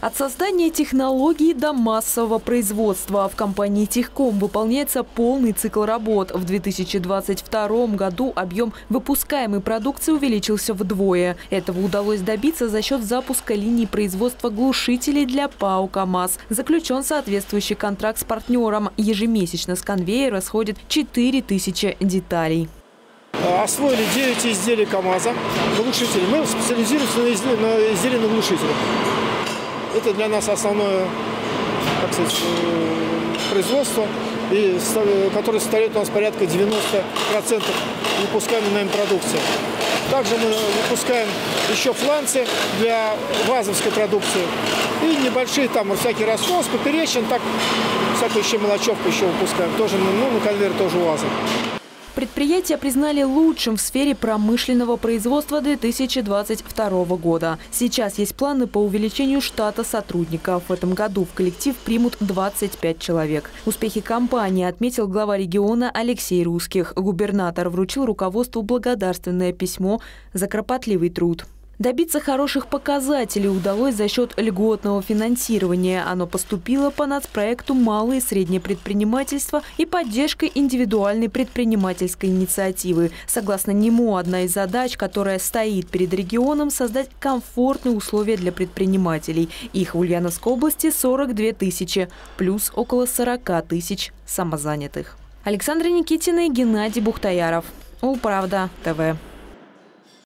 От создания технологий до массового производства в компании «Техком» выполняется полный цикл работ. В 2022 году объем выпускаемой продукции увеличился вдвое. Этого удалось добиться за счет запуска линий производства глушителей для ПАО «КамАЗ». Заключен соответствующий контракт с партнером. Ежемесячно с конвейера сходит 4000 деталей. Освоили 9 изделий КамАЗа, глушителей. Мы специализируемся на изделиях на глушителях. Это для нас основное, как сказать, производство, которое составляет у нас порядка 90% выпускаемой нами продукции. Также мы выпускаем еще фланцы для вазовской продукции и небольшие там всякие раскос, поперечен, так всякую еще мелочевку еще выпускаем. Тоже на конвейер тоже УАЗа. Предприятие признали лучшим в сфере промышленного производства 2022 года. Сейчас есть планы по увеличению штата сотрудников. В этом году в коллектив примут 25 человек. Успехи компании отметил глава региона Алексей Русских. Губернатор вручил руководству благодарственное письмо за кропотливый труд. Добиться хороших показателей удалось за счет льготного финансирования. Оно поступило по нацпроекту «Малое и среднее предпринимательство» и поддержкой индивидуальной предпринимательской инициативы. Согласно нему, одна из задач, которая стоит перед регионом – создать комфортные условия для предпринимателей. Их в Ульяновской области 42 тысячи, плюс около 40 тысяч самозанятых. Александра Никитина и Геннадий Бухтаяров. Улправда ТВ.